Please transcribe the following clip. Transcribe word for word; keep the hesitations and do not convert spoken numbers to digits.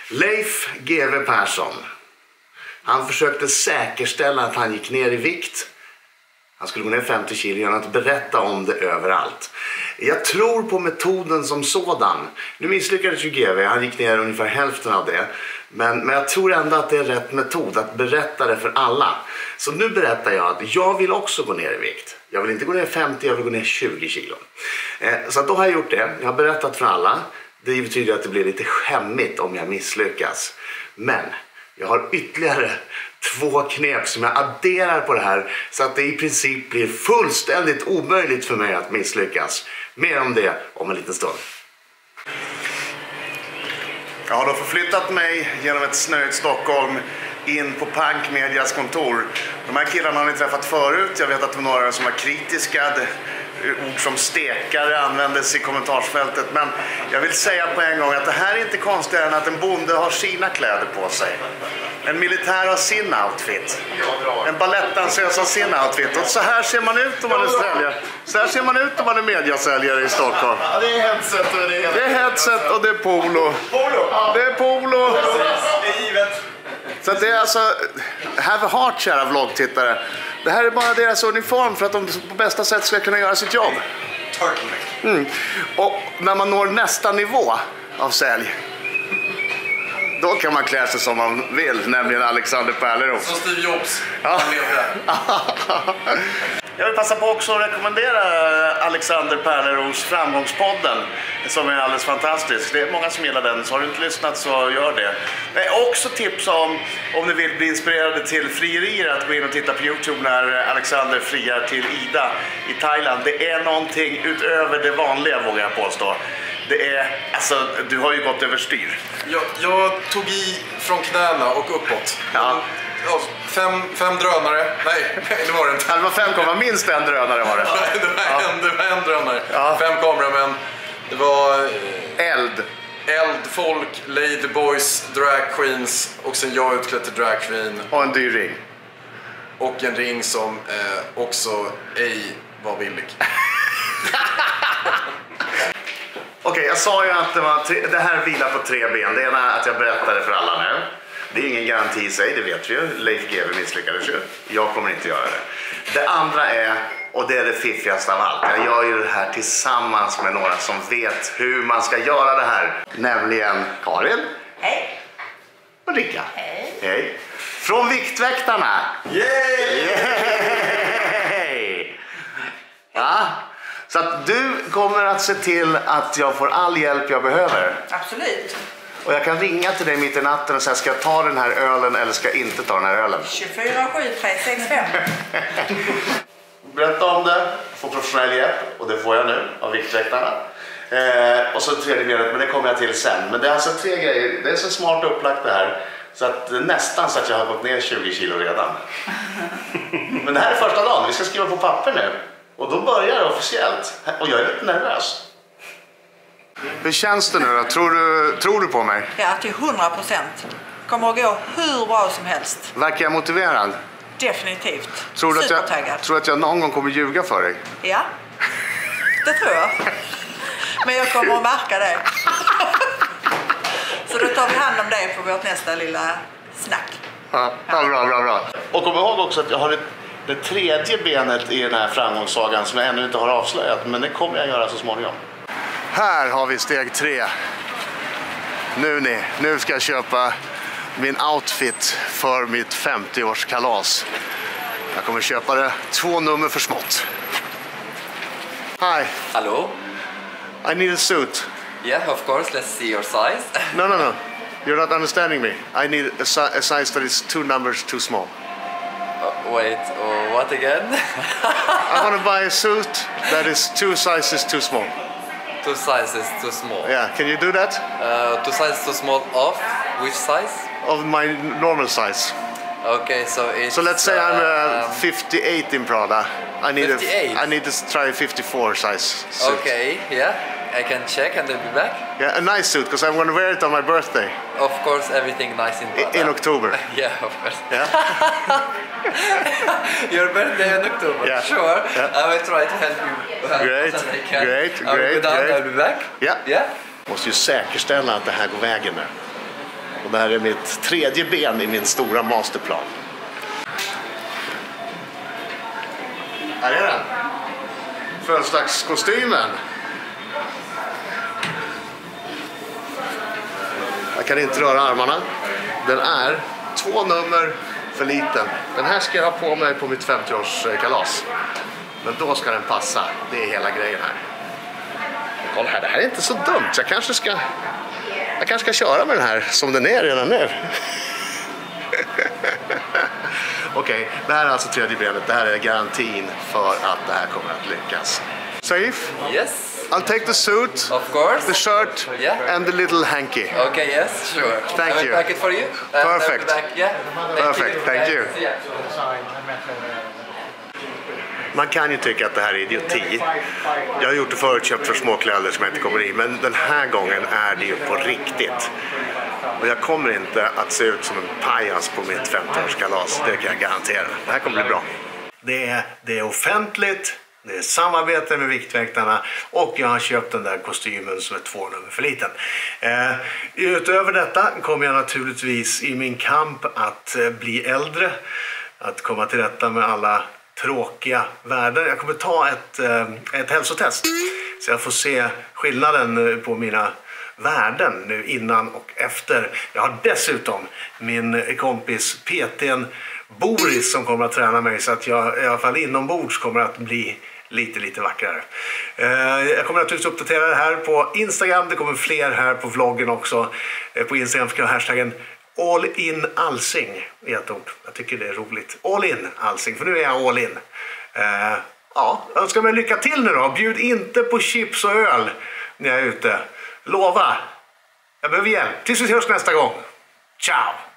Leif G W Persson. Han försökte säkerställa att han gick ner i vikt. Han skulle gå ner femtio kilo genom att berätta om det överallt. Jag tror på metoden som sådan. Nu misslyckades ju G W, han gick ner ungefär hälften av det. Men, men jag tror ändå att det är rätt metod att berätta det för alla. Så nu berättar jag att jag vill också gå ner i vikt. Jag vill inte gå ner femtio, jag vill gå ner tjugo kilo. Eh, så då har jag gjort det. Jag har berättat för alla. Det betyder att det blir lite skämmigt om jag misslyckas. Men jag har ytterligare två knep som jag adderar på det här så att det i princip blir fullständigt omöjligt för mig att misslyckas. Mer om det om en liten stund. Jag har då förflyttat mig genom ett snöigt Stockholm in på Pank Medias kontor. De här killarna har ni träffat förut. Jag vet att det var några som var kritiska. Ord som stekare användes i kommentarsfältet. Men jag vill säga på en gång att det här är inte konstigare än att en bonde har sina kläder på sig. En militär har sin outfit. En balettdansös har sin outfit. Och så här ser man ut om man är säljare. Så här ser man ut om man är mediasäljare i Stockholm. Ja, det är headset och det är... Det är headset och det är polo. Polo! Det är polo! Det är givet. Så det är alltså... Have a heart, kära vloggtittare. Det här är bara deras uniform för att de på bästa sätt ska kunna göra sitt jobb. Mm. Och när man når nästa nivå av sälj, då kan man klä sig som man vill, nämligen Alexander Pärleros. Som Steve Jobs. Ja. Jag vill passa på också att rekommendera Alexander Pärleros Framgångspodden, som är alldeles fantastisk. Det är många som gillar den, så har du inte lyssnat så gör det. Men också tips om, om ni vill bli inspirerade till frierier, att gå in och titta på YouTube när Alexander friar till Ida i Thailand. Det är någonting utöver det vanliga, vågar jag påstå. Det är, alltså, du har ju gått överstyr. Jag, jag tog i från knäna och uppåt. Ja. Ja, fem, fem drönare. Nej, det var det inte. Det var fem komma minst en drönare var det. Nej, det var, Ja. en, det var en drönare. Ja. Fem kameramän. Det var Eld. eldfolk, ladyboys, drag queens och sen jag utklädd till drag queen. Och en dyr ring. Och en ring som eh, också ej var villig. Okej, okay, jag sa ju att det, var tre, det här vilar på tre ben. Det ena är att jag berättade för alla nu. Det är ingen garanti i sig, det vet vi ju. Leif G W misslyckades ju. Jag kommer inte göra det. Det andra är, och det är det fiffigaste av allt, jag gör ju det här tillsammans med några som vet hur man ska göra det här. Nämligen Karin. Hej. Och Rika. Hej. Hej. Från Viktväktarna. Yay! Yay! Ja. Så att du kommer att se till att jag får all hjälp jag behöver. Absolut. Och jag kan ringa till dig mitt i natten och säga, ska jag ta den här ölen eller ska jag inte ta den här ölen? tjugofyra sju tre sex fem. Berätta om det, få professionell hjälp, och det får jag nu av Viktväktarna. Eh, och så tredje benet, men det kommer jag till sen. Men det är alltså tre grejer, det är så smart upplagt det här. Så att det är nästan så att jag har gått ner tjugo kilo redan. Men det här är första dagen, vi ska skriva på papper nu. Och då börjar det officiellt. Och jag är lite nervös. Hur känns det nu då? Tror du, tror du på mig? Ja, till hundra procent. Kommer att gå hur bra som helst. Verkar jag motiverad? Definitivt. Tror du att jag, Supertaggad. tror att jag någon gång kommer ljuga för dig? Ja, det tror jag. Men jag kommer att märka det. Så då tar vi hand om det på vårt nästa lilla snack. Ja, ja. Bra, bra, bra. Och kom ihåg också att jag har ett, det tredje benet i den här framgångssagan som jag ännu inte har avslöjat. Men det kommer jag göra så småningom. Här har vi steg tre. Nu ni, nu ska jag köpa min outfit för mitt femtio-årskalas. Jag kommer köpa det två nummer för smått. Hi. Hello. I need a suit. Yeah, of course. Let's see your size. No, no, no. You're not understanding me. I need a, si a size that is two numbers too small. Uh, wait, uh, what again? I want to buy a suit that is two sizes too small. Two sizes too small. Yeah, can you do that? Uh, two sizes too small of which size? Of my normal size. Okay, so it's. So let's say I'm uh, um, fifty-eight in Prada. I need fifty-eight? A, I need to try a fifty-four size suit. Okay, yeah. I can check and then be back. Yeah, a nice suit because I'm going to wear it on my birthday. Of course, everything nice in Prada. In October. Yeah, of course. Yeah. Your birthday in October. Yeah. Sure. Yeah. I will try to help you. uh, Great, as I can. great, I will great, go down, great. I'll be back. Yeah. Yeah. Måste ju säkerställa att det här går vägen nu. Och det här är mitt tredje ben i min stora masterplan. Här är den. Födelsedagskostymen. Jag kan inte röra armarna. Den är två nummer för liten. Den här ska jag ha på mig på mitt femtioårskalas. Men då ska den passa. Det är hela grejen här. Kolla här, det här är inte så dumt. Jag kanske ska, jag kanske ska köra med den här som den är redan nu. Okej, okay, det här är alltså tredje benet. Det här är garantin för att det här kommer att lyckas. Safe? Yes. I'll take the suit, Of course. the shirt, Yeah. and the little hanky. Okay, yes, sure. Thank I will you. pack it for you. And Perfect. I'll be back. Yeah. Thank Perfect, you. thank you. Yeah. Man kan ju tycka att det här är idioti. Jag har gjort det förut, köpt för småkläder som jag inte kommer i. Men den här gången är det ju på riktigt. Och jag kommer inte att se ut som en pajas på mitt femtioårskalas. Det kan jag garantera. Det här kommer bli bra. Det är, det är offentligt. Det är samarbete med Viktväktarna. Och jag har köpt den där kostymen som är två nummer för liten. Eh, utöver detta kommer jag naturligtvis i min kamp att eh, bli äldre. Att komma till rätta med alla tråkiga värden. Jag kommer ta ett, ett hälsotest så jag får se skillnaden på mina värden nu innan och efter. Jag har dessutom min kompis P T:n Boris som kommer att träna mig så att jag i alla fall inombords kommer att bli lite lite vackrare. Jag kommer naturligtvis uppdatera det här på Instagram. Det kommer fler här på vloggen också. På Instagram ska jag ha hashtaggen All in Alsing i ett ord. Jag tycker det är roligt. All in Alsing, för nu är jag all in. Uh, ja, önskar mig lycka till nu då. Bjud inte på chips och öl när jag är ute. Lova. Jag behöver hjälp. Tills vi ses nästa gång. Ciao!